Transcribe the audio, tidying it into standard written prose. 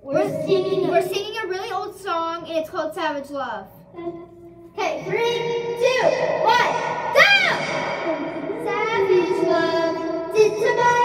We're singing a really old song, and it's called Savage Love. Okay, 3, 2, 1, go! Savage love, did somebody